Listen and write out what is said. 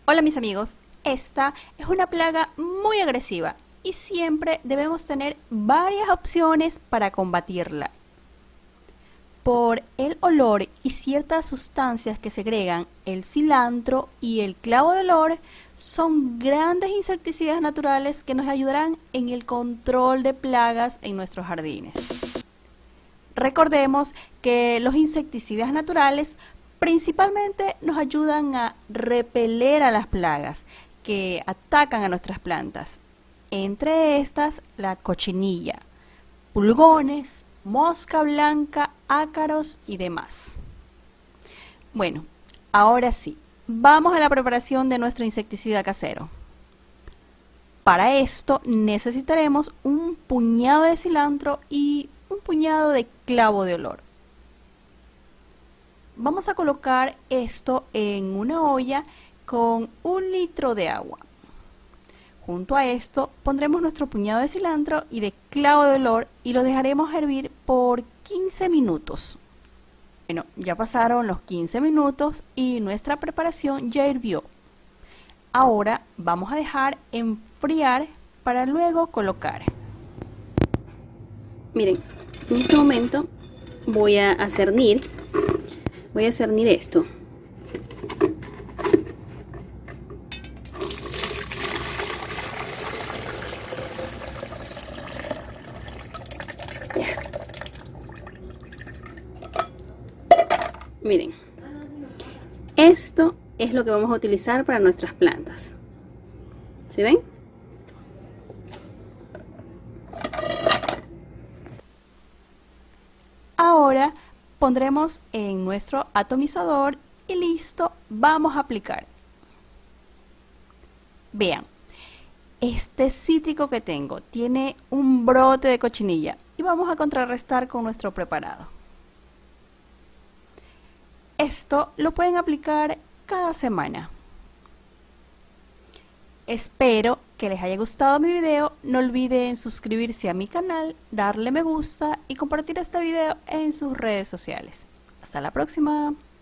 Hola mis amigos, esta es una plaga muy agresiva y siempre debemos tener varias opciones para combatirla. Por el olor y ciertas sustancias que segregan el cilantro y el clavo de olor, son grandes insecticidas naturales que nos ayudarán en el control de plagas en nuestros jardines. Recordemos que los insecticidas naturales principalmente nos ayudan a repeler a las plagas que atacan a nuestras plantas. Entre estas, la cochinilla, pulgones, mosca blanca, ácaros y demás. Bueno, ahora sí, vamos a la preparación de nuestro insecticida casero. Para esto necesitaremos un puñado de cilantro y un puñado de clavo de olor. Vamos a colocar esto en una olla con 1 litro de agua. Junto a esto pondremos nuestro puñado de cilantro y de clavo de olor y lo dejaremos hervir por 15 minutos. Bueno, ya pasaron los 15 minutos y nuestra preparación ya hirvió. Ahora vamos a dejar enfriar para luego colocar. Miren, en este momento voy a cernir esto. Miren, esto es lo que vamos a utilizar para nuestras plantas. ¿Sí ven? Ahora pondremos en nuestro atomizador y listo, vamos a aplicar. Vean, este cítrico que tengo tiene un brote de cochinilla y vamos a contrarrestar con nuestro preparado. Esto lo pueden aplicar cada semana. Espero que les haya gustado mi video. No olviden suscribirse a mi canal, darle me gusta y compartir este video en sus redes sociales. Hasta la próxima.